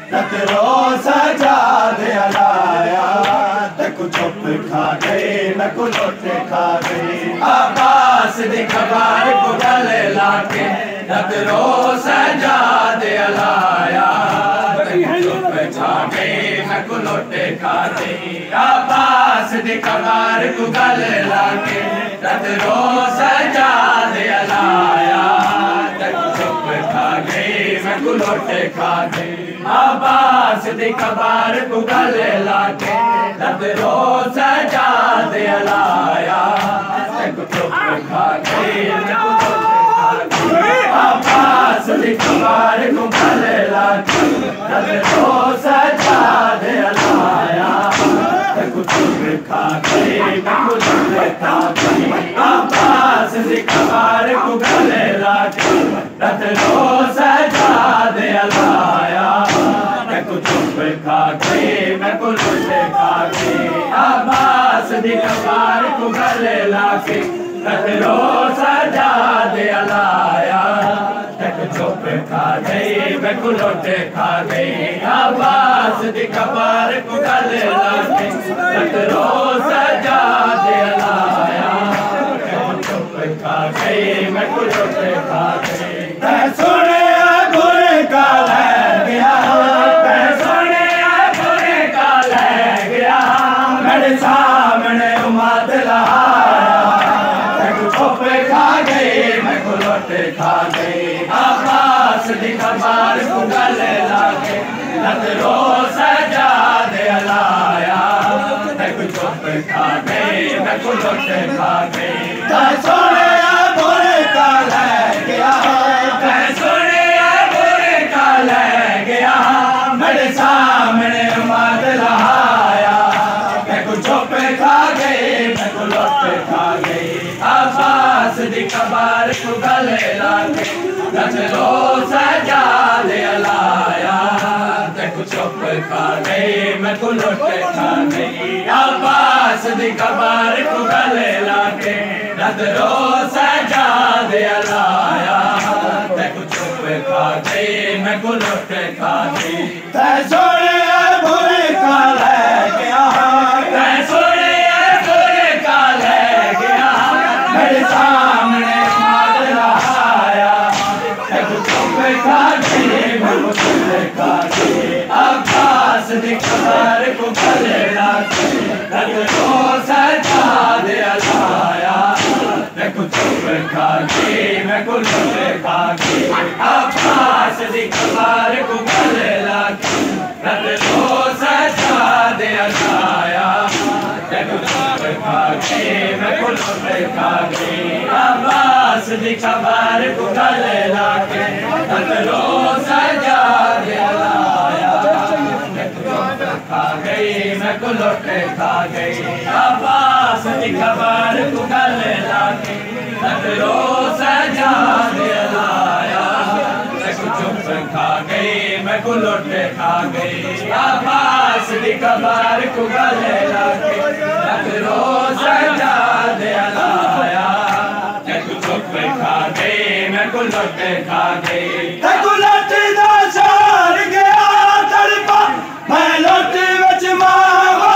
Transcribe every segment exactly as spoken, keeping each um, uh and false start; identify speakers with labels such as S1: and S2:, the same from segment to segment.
S1: नकरो सजा दे लाया तक चुप खा गए नकु लोटे खा गए अब्बास दी खबर को गले लाके नकरो सजा दे लाया चुप खा गए नकु लोटे खा गए अब्बास दी खबर को गले लाके नकरो सजा दे लाया चुप खा गए नकु लोटे खा गए अब्बास दी खबर को गले लाके नकरो सजा दे लाया चुप खा गए नकु लोटे खा गए अब्बास दी खबर को गले लाके नकरो सजा दे लाया चुप खा गए नकु लोटे खा गए अब्बास दी खबर को गले लाके नकरो सजा दे लाया चुप खा गए मैं को लुटे खा गए अब्बास दी खबर को गले लाके नकरो सजा दे लाया चुप खा गए मैं को लुटे खा गए अब्बास दी खबर को गले लाके नकरो सजा दे लाया चुप खा गए मैं को लुटे खा गए सुने गुरे का लह गया सामने उमद लहाया चुप खा गए मैं को लोटे खा गए अब्बास दी खबर को गले लाके नकरो सजा दे लाया चुप खा गए मैं को लोटे खा गए सोने बुरे का लह गया सोने बुरे का लह गया मेरे सामने उमद लहाया चुप खा गए मैं को लौटे खा गए अब्बास दी खबर को गले लाके नकरो सजा दे लाया चुप खा गए मैं को लौटे खा गई अब्बास दी खबर को गले लाके नकरो सजा दे लाया चुप खा गए मैं को लौटे खा गई सोने बुरे का लह गया सामने मार रहाया चुप खा गए मैं खा गए अब्बास दी खबर को गले लाके नकरो सजा दे लाया चुप खा गए मैं को लुटे खा गए अब्बास दी खबर को गले लाके नकरो सजा दे लाया चुप खा गए मैं को लुटे खा गए अब्बास दी खबर को गले लाके नकरो सजा दे लाया चुप खा गए मैं को लुटे खा गए अब्बास दी खबर को गले लाके नकरो सजा दे लाया चुप खा गए मैं को लुटे खा गए अब्बास दी खबर को गले लाके नकरो सजा दे लाया चुप खा गए मैं को लुटे खा गए तू लुटे दा छोड़ गया तड़पा मैं लुटे विच मावा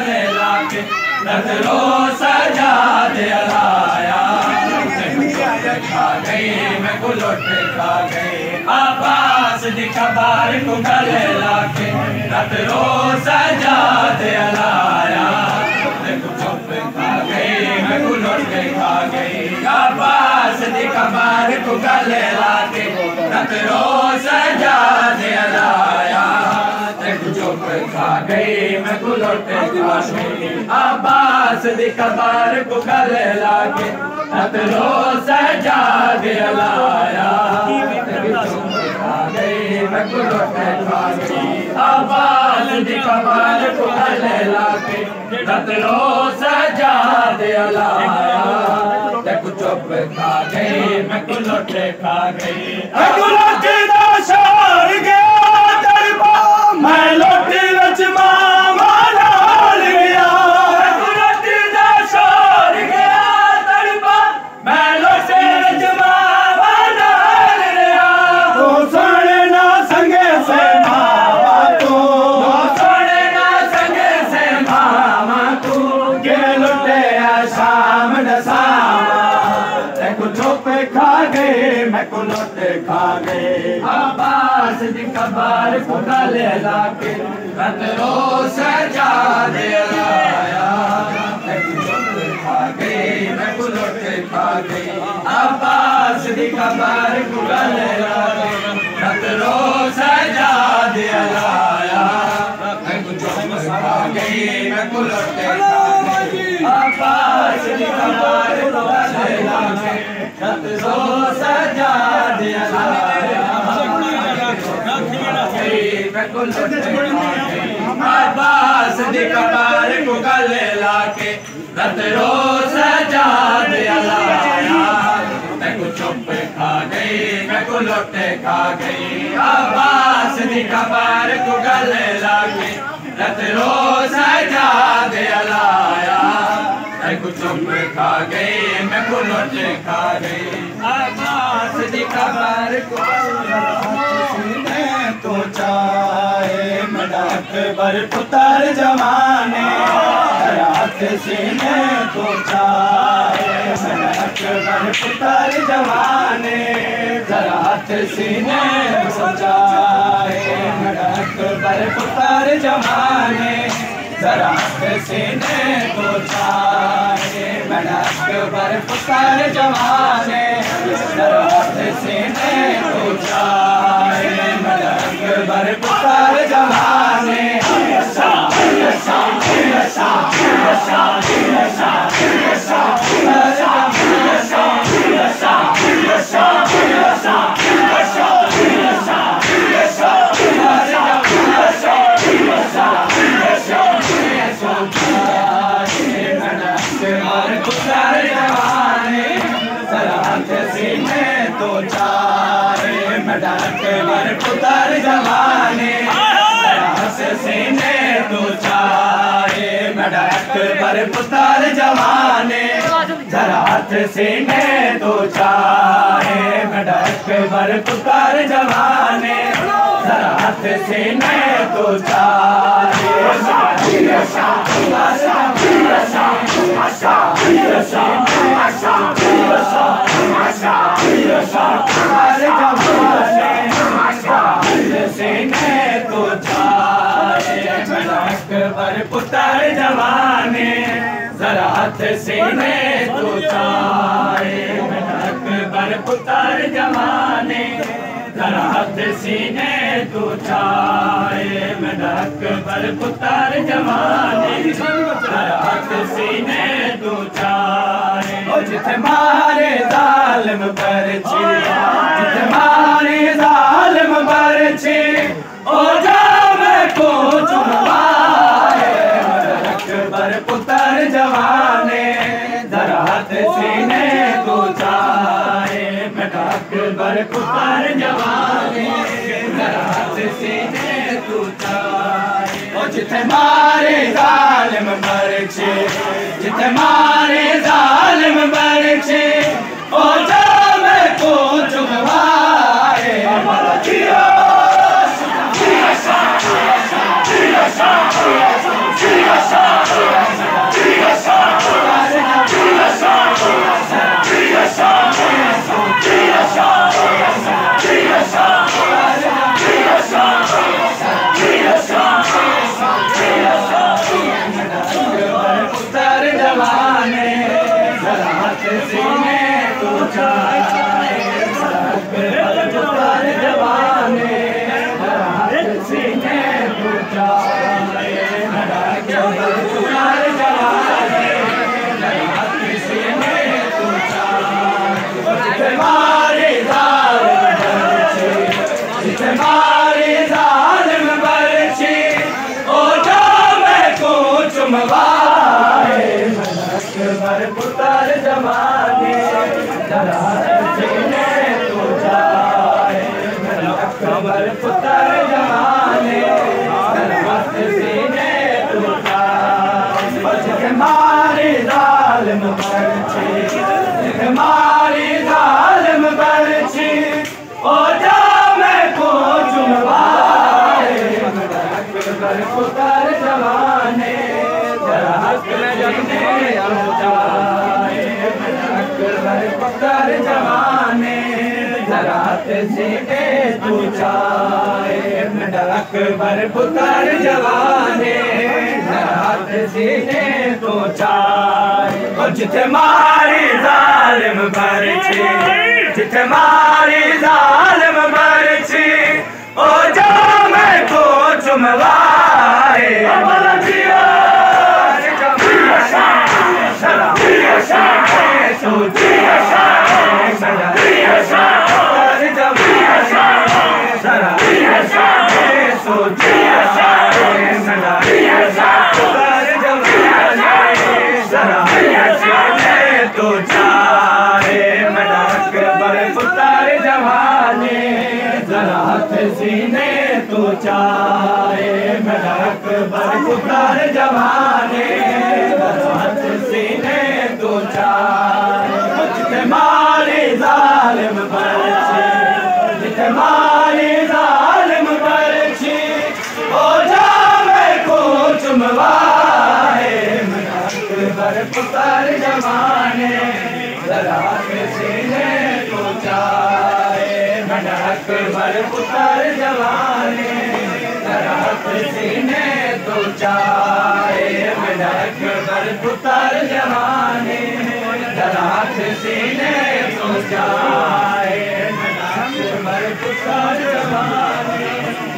S1: नजरो सजा दे लाया खा गई मैं को लुट खा गई अब्बास दी खबर को गले लाके रत रोज सजाद अलाया चुप खा गई मैं को लुट खा गई अब्बास दी खबर को गले लाके रत रोज सजाद अलाया चुप खा गई मैं को लुट खा गई अब्बास दी खबर को गले लाके रत रोज सजाद अलाया चुप खा गई मैं को लुट खा गई अब्बास दी खबर को गले लाके रत रोज सजाद अलाया चुप खा गई मैं को लुट खा गई मैं लोटी रचमा मालाल गया लोटी दा शोर गया तड़पा मैं लोटी रचमा मालाल गया तू सोने ना संगे से मावा तू सोने ना संगे से मावा तू के लुटे शाम दसावा देखो चुप खा गए मैं को लुट खा गए अब्बास दी खबर को गले लाके रत रोज सजाद अलाया चुप खा गई मैं को लुट खा गई अब्बास दी खबर को गले लाके रत रोज सजाद अलाया चुप खा गई मैं को लुट खा गई अब्बास दी खबर को गले लाके रत रोज सजाद अलाया अब्बास दी खबर को गले लाके रत रोज सजाद अलाया मैं को चुप खा गई मैं को लुट खा गई अब्बास दी खबर को गले लाके रत रोज सजाद अलाया मैं को चुप खा गई मैं को लुट खा गई अब्बास दी खबर को तो चाहे मडक बर पुतर जवाने रात सीने तो चाहे मडक बर पुतर जवाने रात सीने तो चाहे मडक बर पुतर जवाने रात सीने तो चाहे मडक बर पुतर जवाने रात सीने तो चाहे बर पुकार जवाने यशा यशा यशा यशा यशा यशा यशा यशा यशा यशा मडक बर पुतर जवाने सीने तो चाहे मडक बर पुतर जवाने जरात सीने तो चाहे मडक बर पुतर जवाने जरात सीने तो चाहे सीने तो चाहे मडक बर पुतर जवाने जरात सीने तो चाहे मडक बर पुतर जवाने जरात सीने तो चाहे मडक बर पुतर जवाने जरात सीने तो चाहे जिथे मारे जालिम परछी जिथे मारे जालिम परछी ओ जावे को चुनवाए मडक बर पुतर जवाने जरात सीने तो चाहे मडक बर पुतर जवाने जरात सीने तो चाहे ओ जिथे मारे जालिम परछी जिथे मारे जालिम परछी ओ जावे को चुनवाए Yes, सीने तू जाए मेरा अकबर पुत्र जवाने सरहद सीने तू जाए बच के मारी जालिम बरछी मारी जालिम बरछी ओ जा मैं को चुनवाए मेरा अकबर पुत्र जवाने सरहद सीने तू जाए मेरा अकबर पुत्र जवाने सरहद सीने तू जाए मेरा अकबर पुत्र जवाने सरहद सीने तू जाए और जिथे मारी जालिम बरछी जिथे मारी जालिम बरछी ओ जा मैं को चुमवाए तो जाए मेरा अकबर पुत्र जवाने सरहद सीने तू जाए मेरा अकबर पुत्र जवाने सरहद सीने तू जाए जिथे मारी जालिम बरछी जिथे मारी जालिम बरछी ओ जा मैं को चुमवाए मेरा अकबर पुत्र जवाने सरहद सीने तू जाए मेरा अकबर पुत्र जवाने सरहद सीने तू जाए मेरा अकबर पुत्र जवाने सरहद सीने तू जाए मेरा अकबर पुत्र जवाने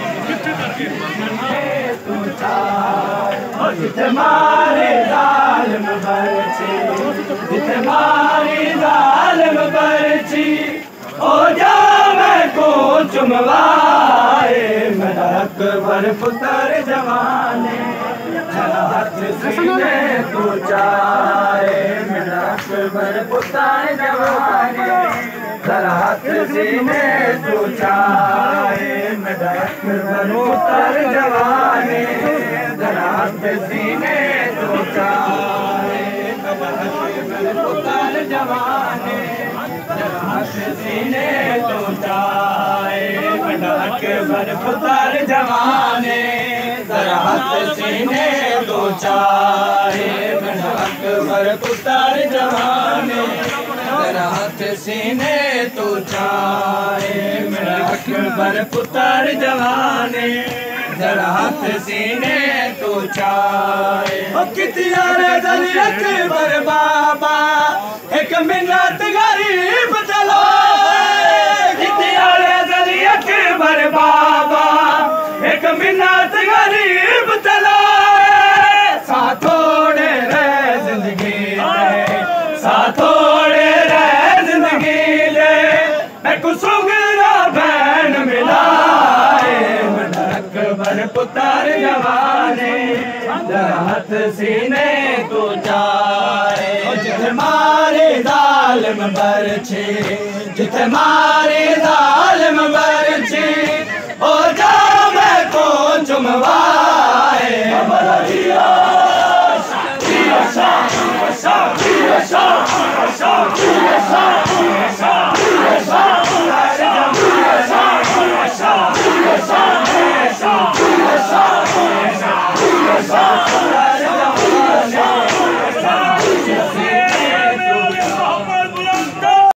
S1: तू जाए जिथे मारे जालिम बरछी जिथे मारी जालिम बरछी ओ जा मैं को चुमवाए मेरा अकबर पुत्र जवाने सरहद सीने तू जाए मेरा अकबर पुत्र जवाने सरहद सीने तू जाए मेरा अकबर पुत्र जवाने सरहद सीने तू जाए मेरा अकबर पुत्र जवाने सरहद सीने तू जाए मेरा अकबर पुत्र जवाने सरहद सीने तू जाए मेरा अकबर पुत्र जवाने सरहद सीने तू जाए मेरा अकबर पुत्र जवाने सरहद सीने तू जाए कितिया रे दली अकबर बाबा एक मिन्नत गरीब चलो कितिया रे दली अकबर बाबा एक मिन्नत गरीब चलो साथोड़े रे जिंदगी दे साथोड़े रे जिंदगी दे मैं कुसुगरा बहन मिलाए मेरा अकबर पुत्र जवाने सरहद सीने तू जाए जिथे मारे जालिम बरछी जिथे मारे जालिम बरछी ओ जा मैं को चुमवाए शाह शाह शाह शाह शाह शाह